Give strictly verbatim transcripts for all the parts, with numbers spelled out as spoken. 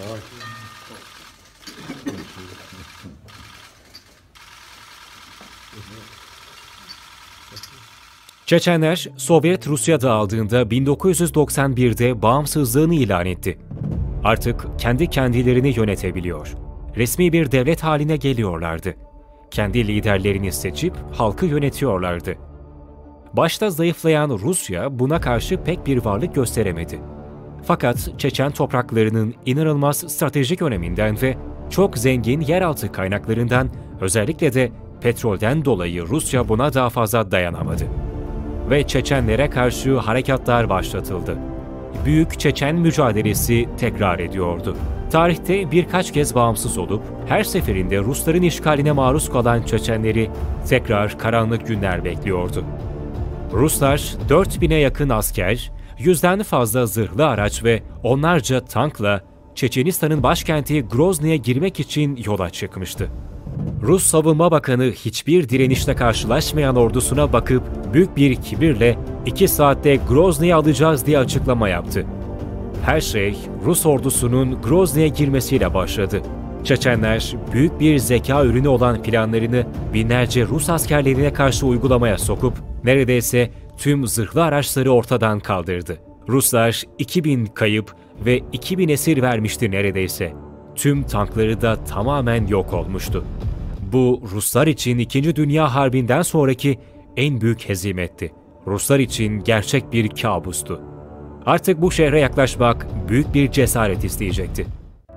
Çeçenler, Sovyet Rusya dağıldığında bin dokuz yüz doksan bir'de bağımsızlığını ilan etti. Artık kendi kendilerini yönetebiliyor. Resmi bir devlet haline geliyorlardı. Kendi liderlerini seçip halkı yönetiyorlardı. Başta zayıflayan Rusya buna karşı pek bir varlık gösteremedi. Fakat Çeçen topraklarının inanılmaz stratejik öneminden ve çok zengin yeraltı kaynaklarından, özellikle de petrolden dolayı Rusya buna daha fazla dayanamadı. Ve Çeçenlere karşı harekatlar başlatıldı. Büyük Çeçen mücadelesi tekrar ediyordu. Tarihte birkaç kez bağımsız olup her seferinde Rusların işgaline maruz kalan Çeçenleri tekrar karanlık günler bekliyordu. Ruslar dört bine yakın asker, yüzden fazla zırhlı araç ve onlarca tankla Çeçenistan'ın başkenti Grozny'ye girmek için yola çıkmıştı. Rus Savunma Bakanı hiçbir direnişle karşılaşmayan ordusuna bakıp büyük bir kibirle iki saatte Grozny'yi alacağız diye açıklama yaptı. Her şey Rus ordusunun Grozny'ye girmesiyle başladı. Çeçenler büyük bir zeka ürünü olan planlarını binlerce Rus askerlerine karşı uygulamaya sokup neredeyse tüm zırhlı araçları ortadan kaldırdı. Ruslar iki bin kayıp ve iki bin esir vermişti neredeyse. Tüm tankları da tamamen yok olmuştu. Bu Ruslar için İkinci Dünya Harbi'nden sonraki en büyük hezimetti. Ruslar için gerçek bir kabustu. Artık bu şehre yaklaşmak büyük bir cesaret isteyecekti.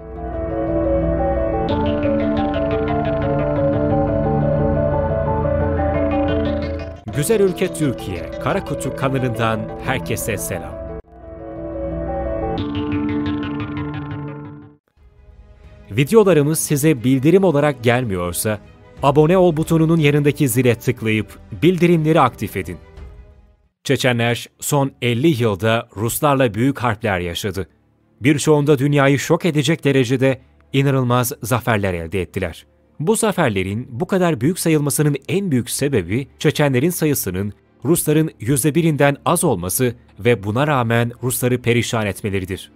Güzel ülke Türkiye, Karakutu kanalından herkese selam. Videolarımız size bildirim olarak gelmiyorsa, abone ol butonunun yanındaki zile tıklayıp bildirimleri aktif edin. Çeçenler son elli yılda Ruslarla büyük harpler yaşadı. Birçoğunda dünyayı şok edecek derecede inanılmaz zaferler elde ettiler. Bu zaferlerin bu kadar büyük sayılmasının en büyük sebebi Çeçenlerin sayısının Rusların yüzde birinden az olması ve buna rağmen Rusları perişan etmeleridir.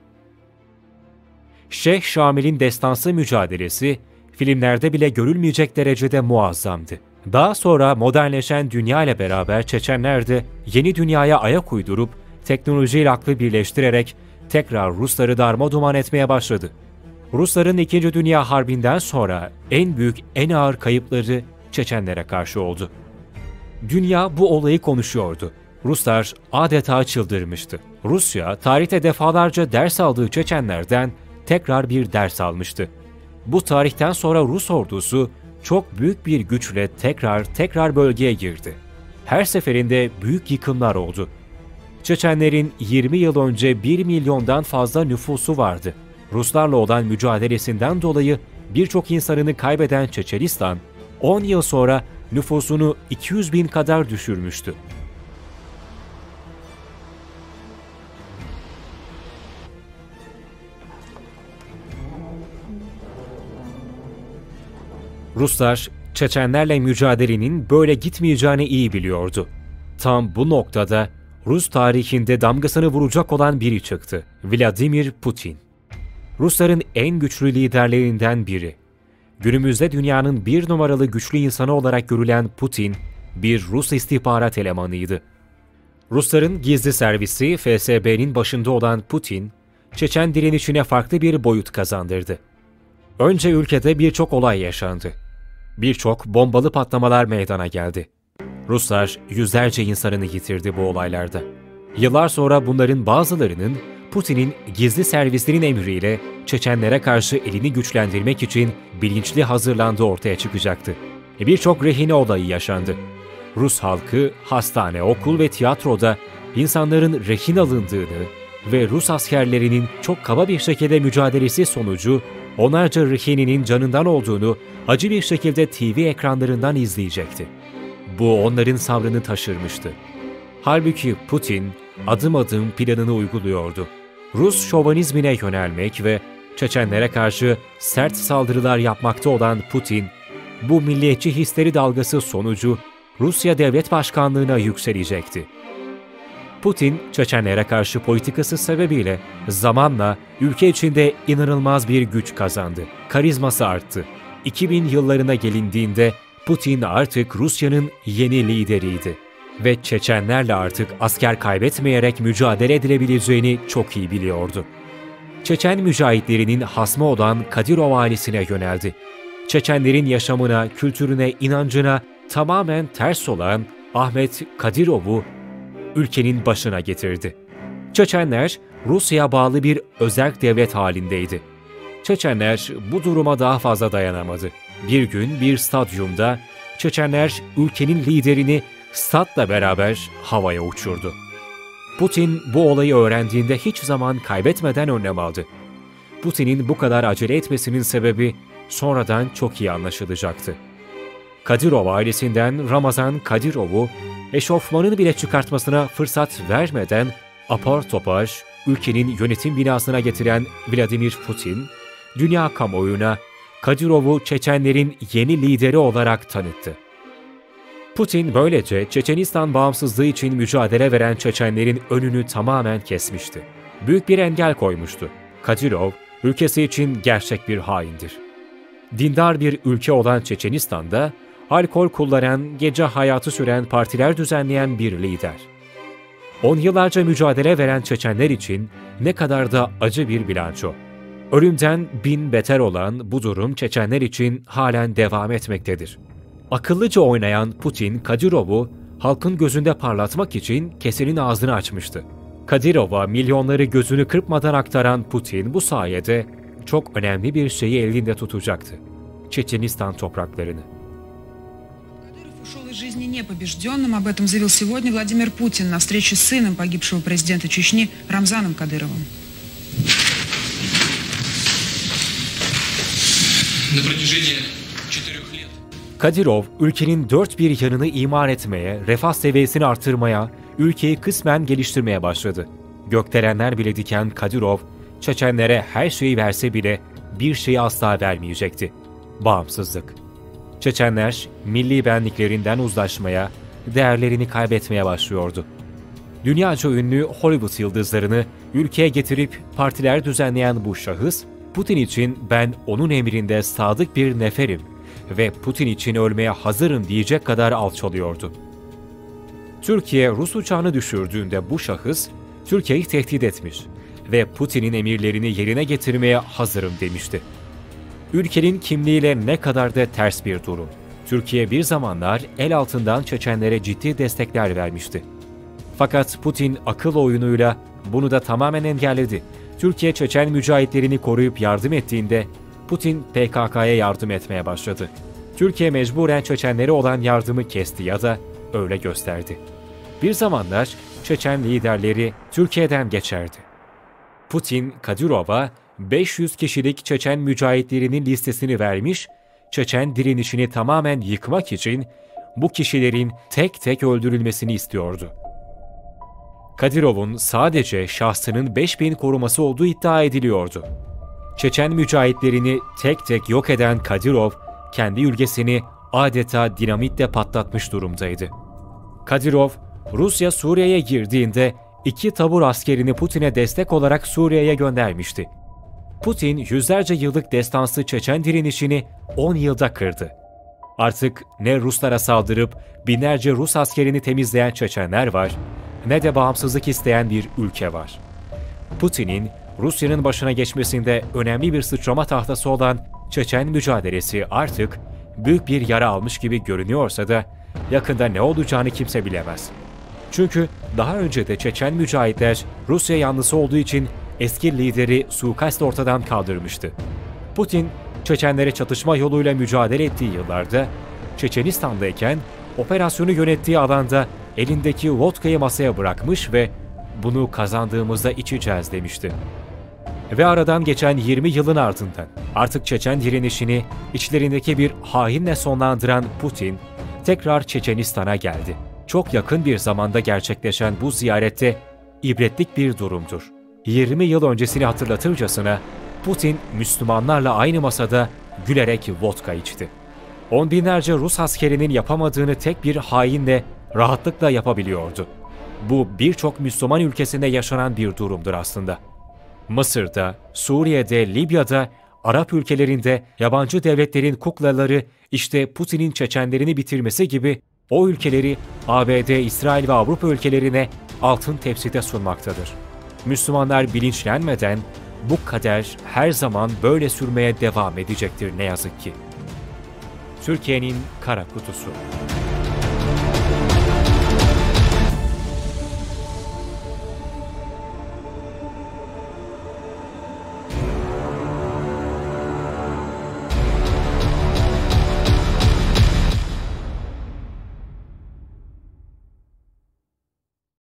Şeyh Şamil'in destansı mücadelesi filmlerde bile görülmeyecek derecede muazzamdı. Daha sonra modernleşen dünya ile beraber Çeçenler de yeni dünyaya ayak uydurup teknolojiyle aklı birleştirerek tekrar Rusları darmaduman etmeye başladı. Rusların İkinci Dünya Harbi'nden sonra en büyük, en ağır kayıpları Çeçenlere karşı oldu. Dünya bu olayı konuşuyordu. Ruslar adeta çıldırmıştı. Rusya, tarihte defalarca ders aldığı Çeçenlerden tekrar bir ders almıştı. Bu tarihten sonra Rus ordusu çok büyük bir güçle tekrar tekrar bölgeye girdi. Her seferinde büyük yıkımlar oldu. Çeçenlerin yirmi yıl önce bir milyondan fazla nüfusu vardı. Ruslarla olan mücadelesinden dolayı birçok insanını kaybeden Çeçenistan, on yıl sonra nüfusunu iki yüz bin kadar düşürmüştü. Ruslar, Çeçenlerle mücadelenin böyle gitmeyeceğini iyi biliyordu. Tam bu noktada Rus tarihinde damgasını vuracak olan biri çıktı: Vladimir Putin. Rusların en güçlü liderlerinden biri. Günümüzde dünyanın bir numaralı güçlü insanı olarak görülen Putin, bir Rus istihbarat elemanıydı. Rusların gizli servisi F S B'nin başında olan Putin, Çeçen direnişine farklı bir boyut kazandırdı. Önce ülkede birçok olay yaşandı. Birçok bombalı patlamalar meydana geldi. Ruslar yüzlerce insanını yitirdi bu olaylarda. Yıllar sonra bunların bazılarının Putin'in gizli servisinin emriyle Çeçenlere karşı elini güçlendirmek için bilinçli hazırlandığı ortaya çıkacaktı. Birçok rehine olayı yaşandı. Rus halkı hastane, okul ve tiyatroda insanların rehin alındığını ve Rus askerlerinin çok kaba bir şekilde mücadelesi sonucu onlarca rehininin canından olduğunu acı bir şekilde T V ekranlarından izleyecekti. Bu onların sabrını taşırmıştı. Halbuki Putin adım adım planını uyguluyordu. Rus şovanizmine yönelmek ve Çeçenlere karşı sert saldırılar yapmakta olan Putin, bu milliyetçi hisleri dalgası sonucu Rusya Devlet Başkanlığı'na yükselecekti. Putin, Çeçenlere karşı politikası sebebiyle zamanla ülke içinde inanılmaz bir güç kazandı. Karizması arttı. iki bin yıllarına gelindiğinde Putin artık Rusya'nın yeni lideriydi. Ve Çeçenlerle artık asker kaybetmeyerek mücadele edilebileceğini çok iyi biliyordu. Çeçen mücahitlerinin hasmı olan Kadirov ailesine yöneldi. Çeçenlerin yaşamına, kültürüne, inancına tamamen ters olan Ahmet Kadirov'u ülkenin başına getirdi. Çeçenler, Rusya'ya bağlı bir özerk devlet halindeydi. Çeçenler bu duruma daha fazla dayanamadı. Bir gün bir stadyumda Çeçenler ülkenin liderini statla beraber havaya uçurdu. Putin bu olayı öğrendiğinde hiç zaman kaybetmeden önlem aldı. Putin'in bu kadar acele etmesinin sebebi sonradan çok iyi anlaşılacaktı. Kadirov ailesinden Ramazan Kadirov'u eşofmanını bile çıkartmasına fırsat vermeden apar topar ülkenin yönetim binasına getiren Vladimir Putin, dünya kamuoyuna Kadirov'u Çeçenlerin yeni lideri olarak tanıttı. Putin böylece Çeçenistan bağımsızlığı için mücadele veren Çeçenlerin önünü tamamen kesmişti. Büyük bir engel koymuştu. Kadirov, ülkesi için gerçek bir haindir. Dindar bir ülke olan Çeçenistan'da alkol kullanan, gece hayatı süren partiler düzenleyen bir lider. On yıllarca mücadele veren Çeçenler için ne kadar da acı bir bilanço. Ölümden bin beter olan bu durum Çeçenler için halen devam etmektedir. Akıllıca oynayan Putin, Kadirov'u halkın gözünde parlatmak için kesenin ağzını açmıştı. Kadirov'a milyonları gözünü kırpmadan aktaran Putin bu sayede çok önemli bir şeyi elinde tutacaktı. Çeçenistan topraklarını. Ушел из жизни непобежденным, об этом заявил сегодня Владимир Путин на встрече с сыном погибшего президента Чечни Рамзаном Кадыровым. На протяжении четырех лет. Kadirov, ülkenin dört bir yanını imar etmeye, refah seviyesini artırmaya, ülkeyi kısmen geliştirmeye başladı. Gökdelenler bile diken Kadirov, Çeçenlere her şeyi verse bile bir şeyi asla vermeyecekti: bağımsızlık. Çeçenler, milli benliklerinden uzlaşmaya, değerlerini kaybetmeye başlıyordu. Dünyaca ünlü Hollywood yıldızlarını ülkeye getirip partiler düzenleyen bu şahıs, Putin için ben onun emrinde sadık bir neferim ve Putin için ölmeye hazırım diyecek kadar alçalıyordu. Türkiye, Rus uçağını düşürdüğünde bu şahıs, Türkiye'yi tehdit etmiş ve Putin'in emirlerini yerine getirmeye hazırım demişti. Ülkenin kimliğiyle ne kadar da ters bir durum. Türkiye bir zamanlar el altından Çeçenlere ciddi destekler vermişti. Fakat Putin akıl oyunuyla bunu da tamamen engelledi. Türkiye Çeçen mücahitlerini koruyup yardım ettiğinde Putin P K K'ya yardım etmeye başladı. Türkiye mecburen Çeçenlere olan yardımı kesti ya da öyle gösterdi. Bir zamanlar Çeçen liderleri Türkiye'den geçerdi. Putin, Kadirov'a beş yüz kişilik Çeçen mücahitlerinin listesini vermiş, Çeçen direnişini tamamen yıkmak için bu kişilerin tek tek öldürülmesini istiyordu. Kadirov'un sadece şahsının beş bin koruması olduğu iddia ediliyordu. Çeçen mücahitlerini tek tek yok eden Kadirov, kendi ülkesini adeta dinamitle patlatmış durumdaydı. Kadirov, Rusya Suriye'ye girdiğinde iki tabur askerini Putin'e destek olarak Suriye'ye göndermişti. Putin, yüzlerce yıllık destansı Çeçen direnişini on yılda kırdı. Artık ne Ruslara saldırıp binlerce Rus askerini temizleyen Çeçenler var, ne de bağımsızlık isteyen bir ülke var. Putin'in Rusya'nın başına geçmesinde önemli bir sıçrama tahtası olan Çeçen mücadelesi artık büyük bir yara almış gibi görünüyorsa da yakında ne olacağını kimse bilemez. Çünkü daha önce de Çeçen mücahitler Rusya yanlısı olduğu için eski lideri suikast ortadan kaldırmıştı. Putin, Çeçenlere çatışma yoluyla mücadele ettiği yıllarda Çeçenistan'dayken operasyonu yönettiği alanda elindeki vodkayı masaya bırakmış ve bunu kazandığımızda içeceğiz demişti. Ve aradan geçen yirmi yılın ardından artık Çeçen direnişini içlerindeki bir hainle sonlandıran Putin tekrar Çeçenistan'a geldi. Çok yakın bir zamanda gerçekleşen bu ziyarette ibretlik bir durumdur. yirmi yıl öncesini hatırlatırcasına Putin Müslümanlarla aynı masada gülerek vodka içti. On binlerce Rus askerinin yapamadığını tek bir hainle rahatlıkla yapabiliyordu. Bu birçok Müslüman ülkesinde yaşanan bir durumdur aslında. Mısır'da, Suriye'de, Libya'da, Arap ülkelerinde yabancı devletlerin kuklaları işte Putin'in Çeçenlerini bitirmesi gibi o ülkeleri A B D, İsrail ve Avrupa ülkelerine altın tepside sunmaktadır. Müslümanlar bilinçlenmeden bu kader her zaman böyle sürmeye devam edecektir ne yazık ki. Türkiye'nin kara kutusu.